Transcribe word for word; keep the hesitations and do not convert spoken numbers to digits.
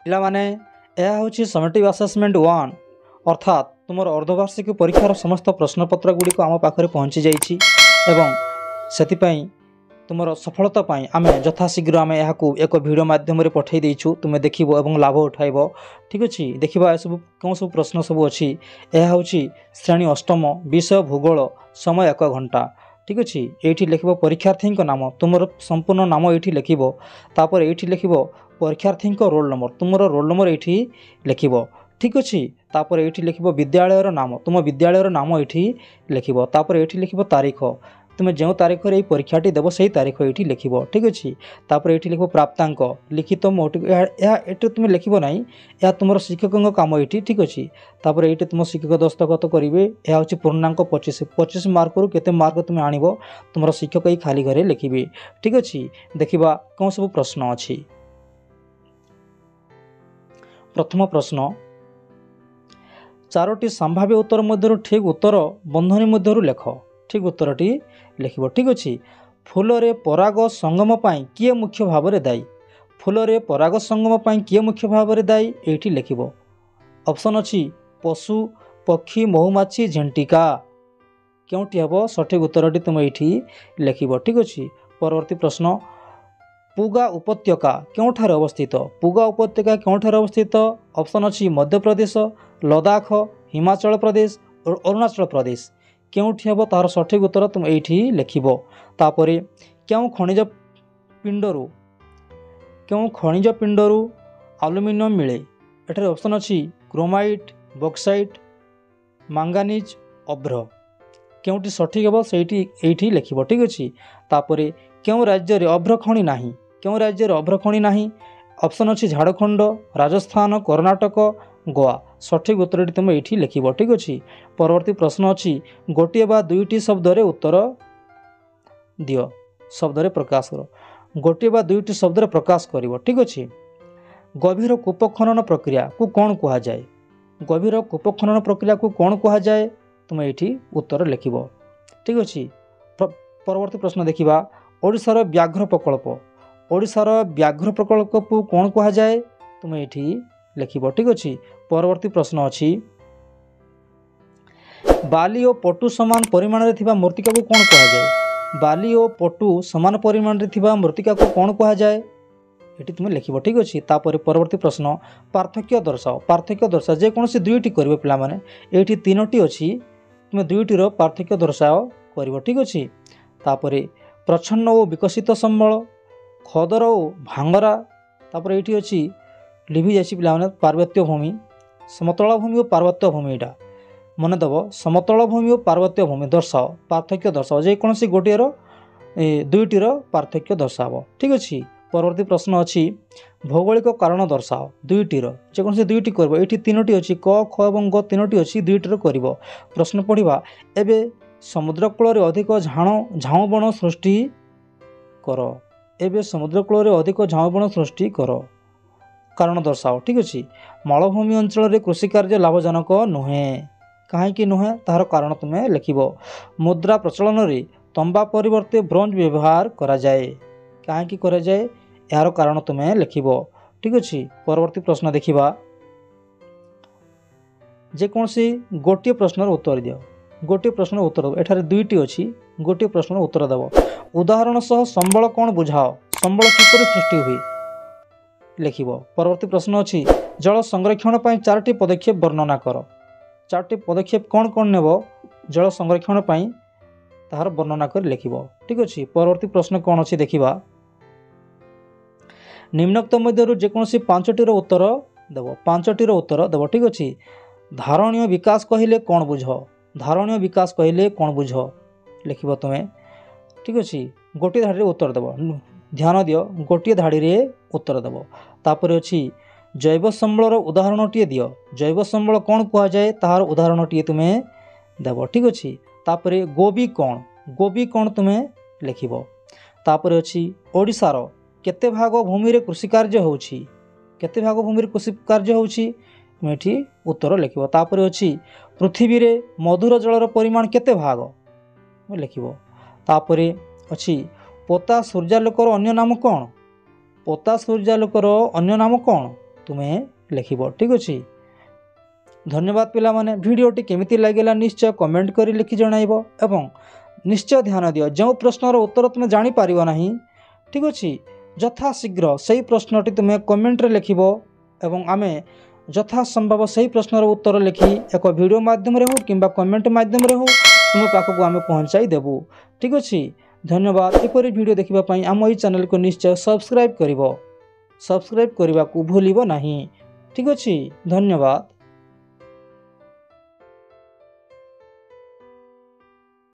ପିଲାମାନେ ଏହା ହେଉଛି ସମେଟିଭ୍ ଆସେସମେଣ୍ଟ ୱାନ୍ ଅର୍ଥାତ୍ ତୁମର ଅର୍ଦ୍ଧବାର୍ଷିକ ପରୀକ୍ଷାର ସମସ୍ତ ପ୍ରଶ୍ନପତ୍ର ଗୁଡ଼ିକ ଆମ ପାଖରେ ପହଞ୍ଚି ଯାଇଛି ଏବଂ ସେଥିପାଇଁ ତୁମର ସଫଳତା ପାଇଁ ଆମେ ଯଥାଶୀଘ୍ର ଆମେ ଏହାକୁ ଏକ ଭିଡ଼ିଓ ମାଧ୍ୟମରେ ପଠାଇ ଦେଇଛୁ। ତୁମେ ଦେଖିବ ଏବଂ ଲାଭ ଉଠାଇବ। ଠିକ୍ ଅଛି, ଦେଖିବା ଏସବୁ କେଉଁ ସବୁ ପ୍ରଶ୍ନ ସବୁ ଅଛି। ଏହା ହେଉଛି ଶ୍ରେଣୀ ଅଷ୍ଟମ ବିଷୟ ଭୂଗୋଳ, ସମୟ ଏକ ଘଣ୍ଟା। ଠିକ୍ ଅଛି, ଏଇଠି ଲେଖିବ ପରୀକ୍ଷାର୍ଥୀଙ୍କ ନାମ, ତୁମର ସମ୍ପୂର୍ଣ୍ଣ ନାମ ଏଇଠି ଲେଖିବ। ତାପରେ ଏଇଠି ଲେଖିବ ପରୀକ୍ଷାର୍ଥୀଙ୍କ ରୋଲ୍ ନମ୍ବର, ତୁମର ରୋଲ୍ ନମ୍ବର ଏଇଠି ଲେଖିବ। ଠିକ୍ ଅଛି, ତାପରେ ଏଇଠି ଲେଖିବ ବିଦ୍ୟାଳୟର ନାମ, ତୁମ ବିଦ୍ୟାଳୟର ନାମ ଏଇଠି ଲେଖିବ। ତାପରେ ଏଇଠି ଲେଖିବ ତାରିଖ, ତୁମେ ଯେଉଁ ତାରିଖରେ ଏହି ପରୀକ୍ଷାଟି ଦେବ ସେହି ତାରିଖ ଏଇଠି ଲେଖିବ। ଠିକ୍ ଅଛି, ତାପରେ ଏଇଠି ଲେଖିବ ପ୍ରାପ୍ତାଙ୍କ, ଲିଖିତ ମୌଖିକ, ଏହା ଏହା ଏଇଠି ତୁମେ ଲେଖିବ ନାହିଁ, ଏହା ତୁମର ଶିକ୍ଷକଙ୍କ କାମ ଏଇଠି। ଠିକ୍ ଅଛି, ତାପରେ ଏଇଠି ତୁମ ଶିକ୍ଷକ ଦସ୍ତଖତ କରିବେ। ଏହା ହେଉଛି ପୂର୍ଣ୍ଣାଙ୍କ ପଚିଶ ପଚିଶ ମାର୍କରୁ କେତେ ମାର୍କ ତୁମେ ଆଣିବ ତୁମର ଶିକ୍ଷକ ଏଇ ଖାଲି ଘରେ ଲେଖିବେ। ଠିକ୍ ଅଛି, ଦେଖିବା କେଉଁ ସବୁ ପ୍ରଶ୍ନ ଅଛି। ପ୍ରଥମ ପ୍ରଶ୍ନ, ଚାରୋଟି ସମ୍ଭାବ୍ୟ ଉତ୍ତର ମଧ୍ୟରୁ ଠିକ୍ ଉତ୍ତର ବନ୍ଧନୀ ମଧ୍ୟରୁ ଲେଖ। ଠିକ୍ ଉତ୍ତରଟି ଲେଖିବ। ଠିକ୍ ଅଛି, ଫୁଲରେ ପରାଗ ସଙ୍ଗମ ପାଇଁ କିଏ ମୁଖ୍ୟ ଭାବରେ ଦାୟୀ? ଫୁଲରେ ପରାଗ ସଙ୍ଗମ ପାଇଁ କିଏ ମୁଖ୍ୟ ଭାବରେ ଦାୟୀ ଏଇଠି ଲେଖିବ। ଅପସନ୍ ଅଛି ପଶୁ, ପକ୍ଷୀ, ମହୁମାଛି, ଝିଣ୍ଟିକା। କେଉଁଟି ହେବ ସଠିକ୍ ଉତ୍ତରଟି ତୁମେ ଏଇଠି ଲେଖିବ। ଠିକ୍ ଅଛି, ପରବର୍ତ୍ତୀ ପ୍ରଶ୍ନ, ପୁଗା ଉପତ୍ୟକା କେଉଁଠାରେ ଅବସ୍ଥିତ? ପୁଗା ଉପତ୍ୟକା କେଉଁଠାରେ ଅବସ୍ଥିତ? ଅପସନ୍ ଅଛି ମଧ୍ୟପ୍ରଦେଶ, ଲଦାଖ, ହିମାଚଳ ପ୍ରଦେଶ, ଅରୁଣାଚଳ ପ୍ରଦେଶ। କେଉଁଠି ହେବ ତାହାର ସଠିକ୍ ଉତ୍ତର ତୁମେ ଏଇଠି ଲେଖିବ। ତାପରେ କେଉଁ ଖଣିଜ ପିଣ୍ଡରୁ କେଉଁ ଖଣିଜ ପିଣ୍ଡରୁ ଆଲୁମିନିୟମ ମିଳେ? ଏଠାରେ ଅପସନ୍ ଅଛି କ୍ରୋମାଇଟ୍, ବକ୍ସାଇଟ୍, ମାଙ୍ଗାନିଜ୍, ଅଭ୍ର। କେଉଁଟି ସଠିକ୍ ହେବ ସେଇଠି ଏଇଠି ଲେଖିବ। ଠିକ୍ ଅଛି, ତାପରେ କେଉଁ ରାଜ୍ୟରେ ଅଭ୍ର ଖଣି ନାହିଁ? କେଉଁ ରାଜ୍ୟରେ ଅଭ୍ର ଖଣି ନାହିଁ? ଅପସନ୍ ଅଛି ଝାଡ଼ଖଣ୍ଡ, ରାଜସ୍ଥାନ, କର୍ଣ୍ଣାଟକ, ଗୋଆ। ସଠିକ୍ ଉତ୍ତରଟି ତୁମେ ଏଇଠି ଲେଖିବ। ଠିକ୍ ଅଛି, ପରବର୍ତ୍ତୀ ପ୍ରଶ୍ନ ଅଛି ଗୋଟିଏ ବା ଦୁଇଟି ଶବ୍ଦରେ ଉତ୍ତର ଦିଅ, ଶବ୍ଦରେ ପ୍ରକାଶ କର। ଗୋଟିଏ ବା ଦୁଇଟି ଶବ୍ଦରେ ପ୍ରକାଶ କରିବ। ଠିକ୍ ଅଛି, ଗଭୀର କୂପ ଖନନ ପ୍ରକ୍ରିୟାକୁ କ'ଣ କୁହାଯାଏ? ଗଭୀର କୂପ ଖନନ ପ୍ରକ୍ରିୟାକୁ କ'ଣ କୁହାଯାଏ ତୁମେ ଏଇଠି ଉତ୍ତର ଲେଖିବ। ଠିକ୍ ଅଛି, ପରବର୍ତ୍ତୀ ପ୍ରଶ୍ନ ଦେଖିବା, ଓଡ଼ିଶାର ବ୍ୟାଘ୍ର ପ୍ରକଳ୍ପ ଓଡ଼ିଶାର ବ୍ୟାଘ୍ର ପ୍ରକଳ୍ପକୁ କ'ଣ କୁହାଯାଏ ତୁମେ ଏଇଠି ଲେଖିବ। ଠିକ୍ ଅଛି, ପରବର୍ତ୍ତୀ ପ୍ରଶ୍ନ ଅଛି ବାଲି ଓ ପଟୁ ସମାନ ପରିମାଣରେ ଥିବା ମୃତ୍ତିକାକୁ କ'ଣ କୁହାଯାଏ? ବାଲି ଓ ପଟୁ ସମାନ ପରିମାଣରେ ଥିବା ମୃତ୍ତିକାକୁ କ'ଣ କୁହାଯାଏ ଏଠି ତୁମେ ଲେଖିବ। ଠିକ୍ ଅଛି, ତାପରେ ପରବର୍ତ୍ତୀ ପ୍ରଶ୍ନ, ପାର୍ଥକ୍ୟ ଦର୍ଶାଅ। ପାର୍ଥକ୍ୟ ଦର୍ଶାଅ, ଯେକୌଣସି ଦୁଇଟି କରିବ ପିଲାମାନେ, ଏଇଠି ତିନୋଟି ଅଛି, ତୁମେ ଦୁଇଟିର ପାର୍ଥକ୍ୟ ଦର୍ଶାଅ କରିବ। ଠିକ୍ ଅଛି, ତାପରେ ପ୍ରଚ୍ଛନ୍ନ ଓ ବିକଶିତ ସମ୍ବଳ, ଖଦର ଓ ଭାଙ୍ଗରା। ତାପରେ ଏଇଠି ଅଛି ଲିଭି ଯାଇଛି ପିଲାମାନେ ପାର୍ବତ୍ୟ ଭୂମି, ସମତଳ ଭୂମି ଓ ପାର୍ବତ୍ୟ ଭୂମି। ଏଇଟା ମନେ ଦେବ, ସମତଳ ଭୂମି ଓ ପାର୍ବତ୍ୟ ଭୂମି ଦର୍ଶାଅ, ପାର୍ଥକ୍ୟ ଦର୍ଶାଅ, ଯେକୌଣସି ଗୋଟିଏର ଦୁଇଟିର ପାର୍ଥକ୍ୟ ଦର୍ଶାବ। ଠିକ୍ ଅଛି, ପରବର୍ତ୍ତୀ ପ୍ରଶ୍ନ ଅଛି ଭୌଗୋଳିକ କାରଣ ଦର୍ଶାଅ। ଦୁଇଟିର ଯେକୌଣସି ଦୁଇଟି କରିବ, ଏଇଠି ତିନୋଟି ଅଛି, କ, ଖ ଏବଂ ଗ ତିନୋଟି ଅଛି, ଦୁଇଟିର କରିବ। ପ୍ରଶ୍ନ ପଢ଼ିବା, ଏବେ ସମୁଦ୍ର କୂଳରେ ଅଧିକ ଝାଣ ଝାଉଁ ବଣ ସୃଷ୍ଟି କର। ଏବେ ସମୁଦ୍ର କୂଳରେ ଅଧିକ ଝାଉଁ ବଣ ସୃଷ୍ଟି କର, କାରଣ ଦର୍ଶାଅ। ଠିକ୍ ଅଛି, ମାଳଭୂମି ଅଞ୍ଚଳରେ କୃଷି କାର୍ଯ୍ୟ ଲାଭଜନକ ନୁହେଁ, କାହିଁକି ନୁହେଁ ତାହାର କାରଣ ତୁମେ ଲେଖିବ। ମୁଦ୍ରା ପ୍ରଚଳନରେ ତମ୍ବା ପରିବର୍ତ୍ତେ ବ୍ରୋଞ୍ଜ ବ୍ୟବହାର କରାଯାଏ, କାହିଁକି କରାଯାଏ ଏହାର କାରଣ ତୁମେ ଲେଖିବ। ଠିକ୍ ଅଛି, ପରବର୍ତ୍ତୀ ପ୍ରଶ୍ନ ଦେଖିବା, ଯେକୌଣସି ଗୋଟିଏ ପ୍ରଶ୍ନର ଉତ୍ତର ଦିଅ। ଗୋଟିଏ ପ୍ରଶ୍ନର ଉତ୍ତର ଦେବ, ଏଠାରେ ଦୁଇଟି ଅଛି, ଗୋଟିଏ ପ୍ରଶ୍ନର ଉତ୍ତର ଦେବ। ଉଦାହରଣ ସହ ସମ୍ବଳ କ'ଣ ବୁଝାଅ? ସମ୍ବଳ କିପରି ସୃଷ୍ଟି ହୁଏ ଲେଖିବ। ପରବର୍ତ୍ତୀ ପ୍ରଶ୍ନ ଅଛି ଜଳ ସଂରକ୍ଷଣ ପାଇଁ ଚାରୋଟି ପଦକ୍ଷେପ ବର୍ଣ୍ଣନା କର। ଚାରୋଟି ପଦକ୍ଷେପ କ'ଣ କ'ଣ ନେବ ଜଳ ସଂରକ୍ଷଣ ପାଇଁ ତାହାର ବର୍ଣ୍ଣନା କରି ଲେଖିବ। ଠିକ୍ ଅଛି, ପରବର୍ତ୍ତୀ ପ୍ରଶ୍ନ କ'ଣ ଅଛି ଦେଖିବା, ନିମ୍ନୋକ୍ତ ମଧ୍ୟରୁ ଯେକୌଣସି ପାଞ୍ଚଟିର ଉତ୍ତର ଦେବ, ପାଞ୍ଚଟିର ଉତ୍ତର ଦେବ। ଠିକ୍ ଅଛି, ଧାରଣୀୟ ବିକାଶ କହିଲେ କ'ଣ ବୁଝ? ଧାରଣୀୟ ବିକାଶ କହିଲେ କ'ଣ ବୁଝ ଲେଖିବ ତୁମେ। ଠିକ୍ ଅଛି, ଗୋଟିଏ ଧାଡ଼ିରେ ଉତ୍ତର ଦେବ, ଧ୍ୟାନ ଦିଅ, ଗୋଟିଏ ଧାଡ଼ିରେ ଉତ୍ତର ଦେବ। ତାପରେ ଅଛି ଜୈବ ସମ୍ବଳର ଉଦାହରଣଟିଏ ଦିଅ। ଜୈବ ସମ୍ବଳ କ'ଣ କୁହାଯାଏ ତାହାର ଉଦାହରଣଟିଏ ତୁମେ ଦେବ। ଠିକ୍ ଅଛି, ତାପରେ ଗୋବି କ'ଣ? ଗୋବି କ'ଣ ତୁମେ ଲେଖିବ। ତାପରେ ଅଛି ଓଡ଼ିଶାର କେତେ ଭାଗ ଭୂମିରେ କୃଷି କାର୍ଯ୍ୟ ହେଉଛି? କେତେ ଭାଗ ଭୂମିରେ କୃଷି କାର୍ଯ୍ୟ ହେଉଛି ତୁମେ ଏଠି ଉତ୍ତର ଲେଖିବ। ତାପରେ ଅଛି ପୃଥିବୀରେ ମଧୁର ଜଳର ପରିମାଣ କେତେ ଭାଗ ଲେଖିବ। ତାପରେ ଅଛି ପୋତା ସୂର୍ଯ୍ୟାଲୋକର ଅନ୍ୟ ନାମ କ'ଣ? ପୋତା ସୂର୍ଯ୍ୟାଲୋକର ଅନ୍ୟ ନାମ କ'ଣ तुमे लिखिब ठीक अच्छे। धन्यवाद पिला माने वीडियोटी केमिति लागला निश्चय कमेंट करी लिखि जणाइब एवं निश्चय ध्यान दियो जो प्रश्नर उत्तर तुम जानी पारिबो नाही ठीक अच्छे यथा शीघ्र सही प्रश्नटी तुम कमेंट रे लिखिब एवं आमे यथा संभव सही प्रश्नर उत्तर लिखि एक वीडियो माध्यम रे हो किंबा कमेंट माध्यम रे हो तुम पाखक आमे पहुंचाई देबू ठीक अच्छे। धन्यवाद। एपरी वीडियो देखिबा पई आम ई चैनल को निश्चय सब्सक्राइब करिवो सब्सक्राइब करने को भूलिबो नाही ठीक अच्छे। धन्यवाद।